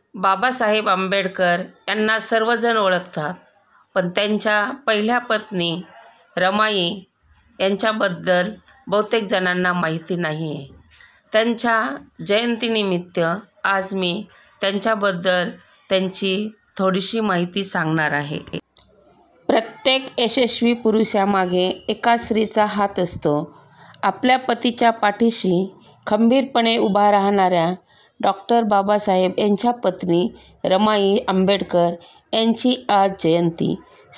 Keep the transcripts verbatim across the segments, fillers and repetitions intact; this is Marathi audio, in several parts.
बाबासाहेब आंबेडकर यांना सर्वजण ओळखतात, पण त्यांच्या पहिल्या पत्नी रमाई यांच्याबद्दल बहुतेक जणांना माहिती नाही आहे. त्यांच्या जयंतीनिमित्त आज मी त्यांच्याबद्दल त्यांची थोडीशी माहिती सांगणार आहे. प्रत्येक यशस्वी पुरुषामागे एका स्त्रीचा हात असतो. आपल्या पतीच्या पाठीशी खंबीरपणे उभा राहणाऱ्या डॉक्टर बाबासाहेब यांच्या पत्नी रमाई आंबेडकर यांची आज जयंती.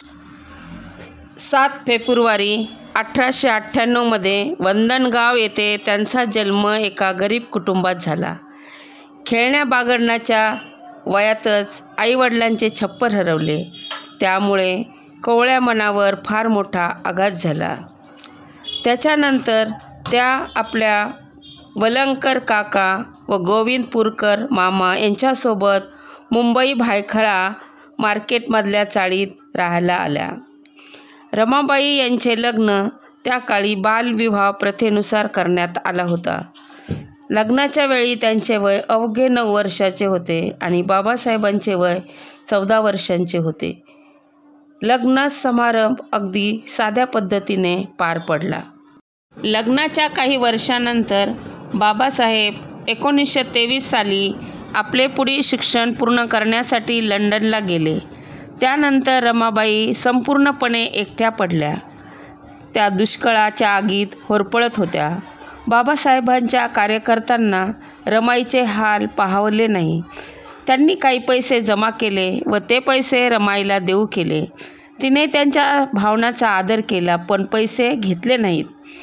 सात फेब्रुवारी अठराशे अठ्ठ्याण्णवमध्ये वंदनगाव येथे त्यांचा जन्म एका गरीब कुटुंबात झाला. खेळण्या बागडण्याच्या वयातच आईवडिलांचे छप्पर हरवले. त्यामुळे कोवळ्या मनावर फार मोठा आघात झाला. त्याच्यानंतर त्या आपल्या वलंकर काका व गोविंदपूरकर मामा यांच्यासोबत मुंबई भायखळा मार्केटमधल्या चाळीत राहायला आल्या. रमाबाई यांचे लग्न त्या काळी बालविवाह प्रथेनुसार करण्यात आला होता. लग्नाच्या वेळी त्यांचे वय अवघे नऊ वर्षाचे होते आणि बाबासाहेबांचे वय चौदा वर्षांचे होते. लग्न समारंभ अगदी साध्या पद्धतीने पार पडला. लग्नाच्या काही वर्षानंतर बाबासाहेब एकोणीसशे तेवीस साली आपले पुढील शिक्षण पूर्ण करण्यासाठी लंडनला गेले. त्यानंतर रमाबाई संपूर्णपणे एकट्या पडल्या. त्या दुष्काळाच्या आगीत होरपळत होत्या. बाबासाहेबांच्या कार्यकर्त्यांना रमाईचे हाल पाहवले नाही. त्यांनी काही पैसे जमा केले व ते पैसे रमाईला देऊ केले. तिने त्यांच्या भावनांचा आदर केला, पण पैसे घेतले नाहीत.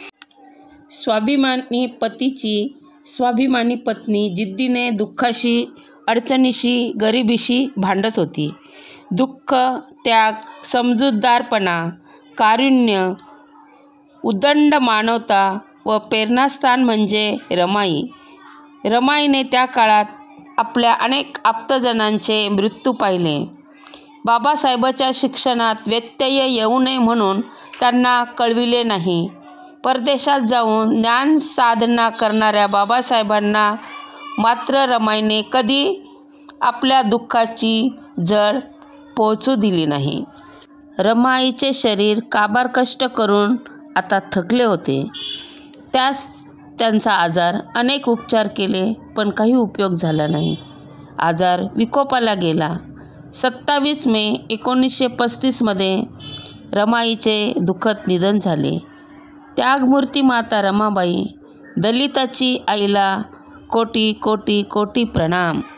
स्वाभिमानी पतीची स्वाभिमानी पत्नी जिद्दीने दुःखाशी, अडचणीशी, गरिबीशी भांडत होती. दुःख, त्याग, समजूतदारपणा, कारुण्य, उदंड मानवता व प्रेरणास्थान म्हणजे रमाई. रमाईने त्या काळात आपल्या अनेक आप्तजनांचे मृत्यू पाहिले. बाबासाहेबांच्या शिक्षणात व्यत्यय येऊ नये म्हणून त्यांना कळविले नाही. परदेशात जाऊन ज्ञान साधना करणाऱ्या बाबासाहेबांना मात्र रमाईने कधी आपल्या दुःखाची झळ पोहोचू दिली नाही. रमाईचे शरीर काबार कष्ट करून आता थकले होते. त्यास त्यांचा आजार, अनेक उपचार केले पण काही उपयोग झाला नाही. आजार विकोपाला गेला. सत्तावीस मे एकोणीसशे पस्तीसमध्ये रमाईचे दुःखद निधन झाले. त्यागमूर्ती माता रमाबाई, दलिताची आईला कोटी कोटी कोटी प्रणाम.